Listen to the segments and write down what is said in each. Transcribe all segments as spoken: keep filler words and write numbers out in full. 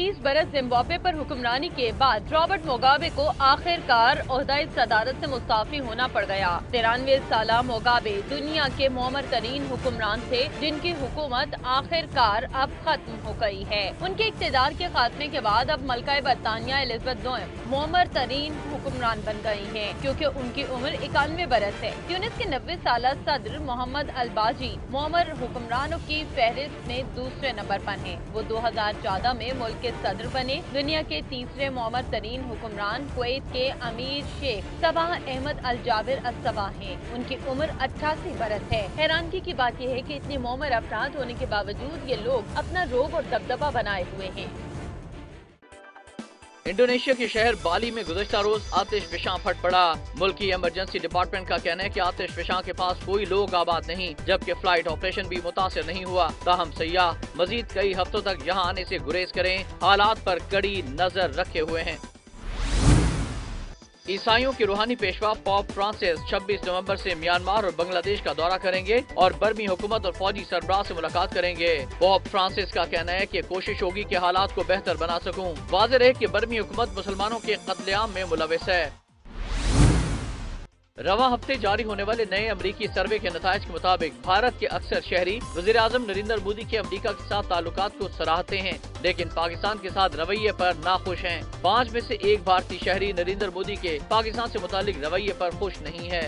तीस बरस जिम्बाब्वे पर हुक्मरानी के बाद रॉबर्ट मुगाबे को आखिरकार ओहदाए सदारत से मुस्ताफी होना पड़ गया। तिरानवे साला मुगाबे दुनिया के मुअम्मर तरीन हुक्मरान थे, जिनकी हुकूमत आखिरकार अब खत्म हो गई है। उनके इक़्तिदार के खात्मे के बाद अब मलका बरतानिया एलिज़ाबेथ दोम मुअम्मर तरीन हुक्मरान बन गई हैं, क्योंकि उनकी उम्र इक्यानवे बरस है। ट्यूनिस के नब्बे साला सदर मोहम्मद अल-बाजी मुअम्मर हुक्मरानों की फहरिस्त में दूसरे नंबर पर हैं। वो दो हजार चौदह में मुल्क के सदर बने। दुनिया के तीसरे मुअम्मर तरीन हुक्मरान कुवैत के अमीर Sheikh Sabah Ahmad Al Jaber As-Sabah हैं। उनकी उम्र अट्ठासी बरस है। हैरानगी की बात यह है कि इतनी मुअम्मर अफराद होने के बावजूद ये लोग अपना रोब और दबदबा बनाए हुए हैं। इंडोनेशिया के शहर बाली में गुज़श्ता रोज आतिश फिशां फट पड़ा। मुल्की इमरजेंसी डिपार्टमेंट का कहना है कि आतिश फिशां के पास कोई लोग आबाद नहीं, जबकि फ्लाइट ऑपरेशन भी मुतासिर नहीं हुआ। ताहम सयाह मजीद कई हफ्तों तक यहाँ आने से गुरेज करें, हालात पर कड़ी नजर रखे हुए हैं। ईसाइयों के रूहानी पेशवा पॉप फ्रांसिस छब्बीस नवंबर से म्यांमार और बांग्लादेश का दौरा करेंगे और बर्मी हुकूमत और फौजी सरबराह से मुलाकात करेंगे। पॉप फ्रांसिस का कहना है कि कोशिश होगी कि हालात को बेहतर बना सकूं। वाज़ेह रहे कि बर्मी हुकूमत मुसलमानों के कत्लेआम में मुलविस है। रवां हफ्ते जारी होने वाले नए अमरीकी सर्वे के नताइज के मुताबिक भारत के अक्सर शहरी वज़ीर आज़म नरेंद्र मोदी के अमरीका के साथ ताल्लुकात को सराहते हैं, लेकिन पाकिस्तान के साथ रवैये पर नाखुश हैं। पाँच में से एक भारतीय शहरी नरेंद्र मोदी के पाकिस्तान से मुतालिक रवैये पर खुश नहीं है।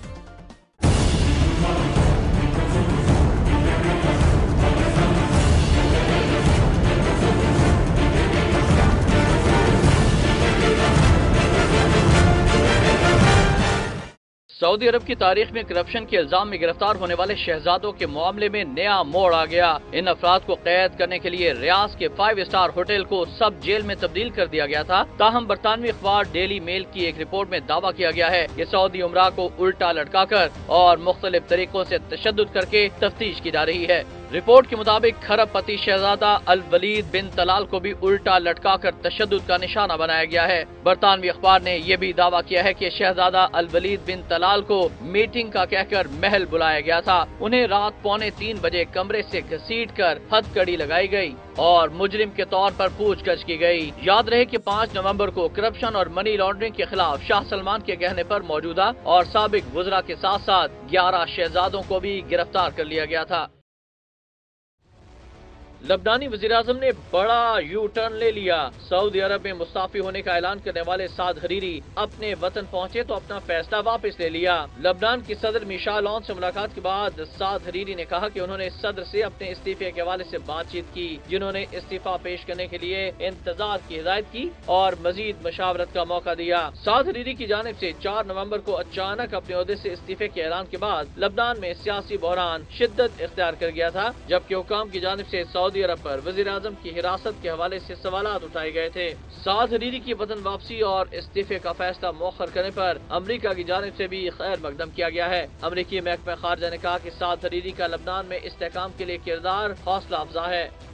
सऊदी अरब की तारीख में करप्शन के इल्जाम में गिरफ्तार होने वाले शहजादों के मामले में नया मोड़ आ गया। इन अफराद को कैद करने के लिए रियाज के फाइव स्टार होटल को सब जेल में तब्दील कर दिया गया था। ताहम बरतानवी अखबार डेली मेल की एक रिपोर्ट में दावा किया गया है कि सऊदी उमरा को उल्टा लटकाकर और मुख्तलिफ तरीकों से तशद्दुद करके तफ्तीश की जा रही है। रिपोर्ट के मुताबिक खरबपति शहजादा अल वलीद बिन तलाल को भी उल्टा लटकाकर तशद्दुद का निशाना बनाया गया है। बरतानवी अखबार ने यह भी दावा किया है कि शहजादा अल वलीद बिन तलाल को मीटिंग का कहकर महल बुलाया गया था। उन्हें रात पौने तीन बजे कमरे से घसीट कर हथकड़ी लगाई गई और मुजरिम के तौर पर पूछगछ की गई। याद रहे कि पाँच नवंबर को करप्शन और मनी लॉन्ड्रिंग के खिलाफ शाह सलमान के कहने पर मौजूदा और साबिक वज़रा के साथ साथ ग्यारह शहजादों को भी गिरफ्तार कर लिया गया था। लबनानी वज़ीर-ए-आज़म ने बड़ा यू टर्न ले लिया। सऊदी अरब में मुस्ताफी होने का ऐलान करने वाले साद हरीरी अपने वतन पहुंचे तो अपना फैसला वापस ले लिया। लबनान की सदर मिशेल औन से मुलाकात के बाद साद हरीरी ने कहा कि उन्होंने सदर से अपने इस्तीफे के हवाले से बातचीत की, जिन्होंने इस्तीफा पेश करने के लिए इंतजार की हिदायत की और मजीद मशावरत का मौका दिया। साद हरीरी की जानिब से चार नवम्बर को अचानक अपने ओहदे से इस्तीफे के ऐलान के बाद लबनान में सियासी बहरान शिद्दत इख्तियार कर गया था, जबकि हुकाम की जानिब से सऊदी अरब पर वज़ीर आज़म की हिरासत के हवाले से सवालात उठाए गए थे। साद हरीरी की वतन वापसी और इस्तीफे का फैसला मौखर करने पर अमरीका की जानिब से भी खैर मकदम किया गया है। अमरीकी महकमा खारजा ने कहा कि साद हरीरी का लबनान में इस्तेहकाम के लिए किरदार हौसला अफजा है।